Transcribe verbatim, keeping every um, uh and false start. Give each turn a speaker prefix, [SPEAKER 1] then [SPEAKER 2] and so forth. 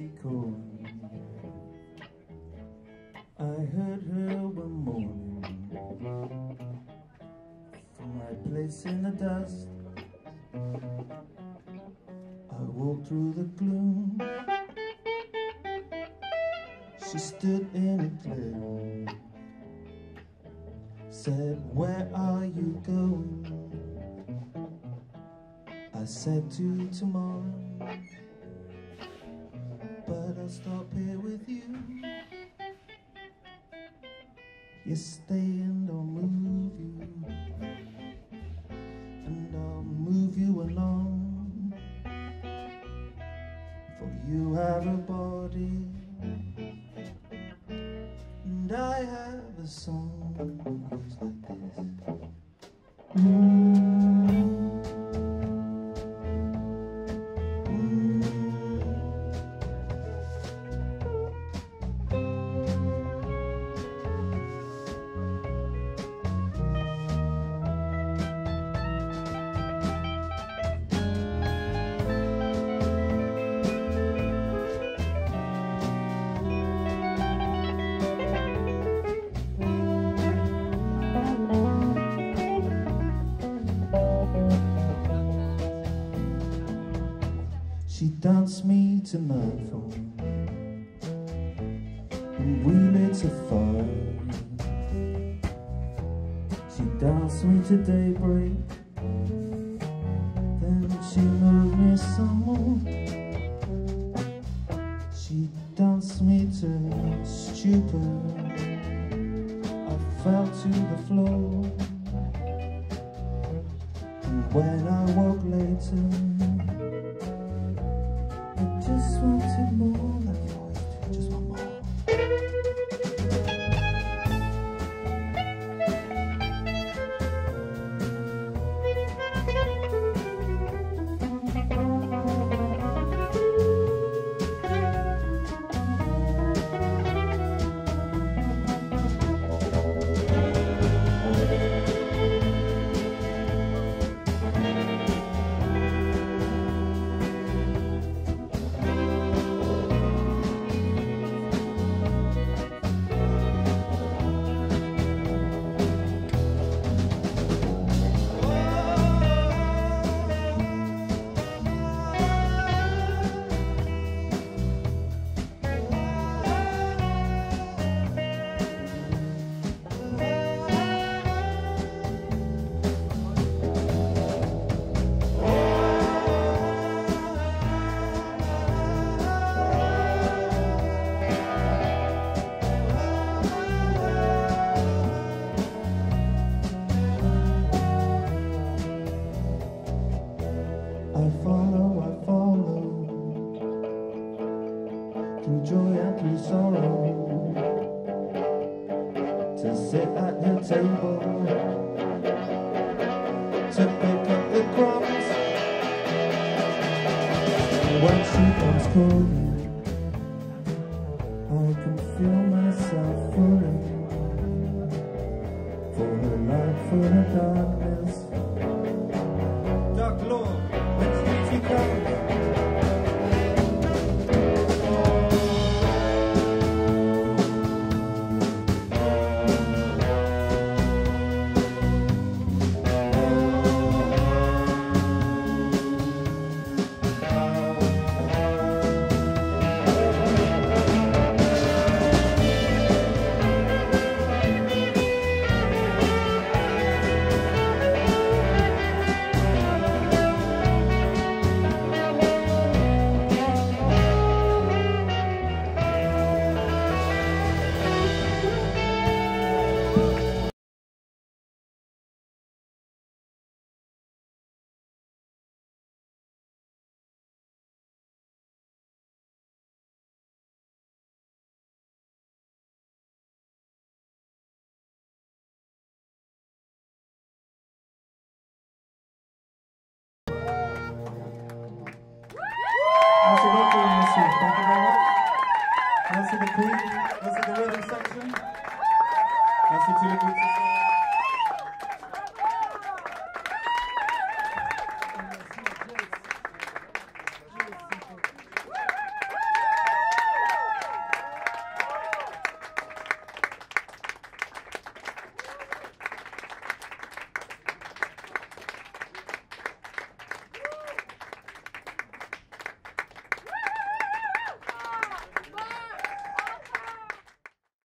[SPEAKER 1] Nancy calling. I heard her one morning from my place in the dust. I walked through the gloom. She stood in a clearing, said, "Where are you going?" I said, "To tomorrow, but I'll stop here with you. You stay and I'll move you, and I'll move you along. For you have a body, and I have a song." Goes like this. Mm. She danced me to nightfall, and we lit a fire. She danced me to daybreak, then she moved me some more. She danced me to stupor. I fell to the floor, and when I woke later, I just wanted more, like you always do, just want more. I follow, I follow, through joy and through sorrow, to sit at her table, to pick up the crumbs. When she comes calling, I can feel myself falling, for her light, for her darkness. Dark Lord, when she comes. Nancy, welcome, Nancy. Thank you very much. Nancy the Queen, Nancy the Rhythm section, Nancy to the group.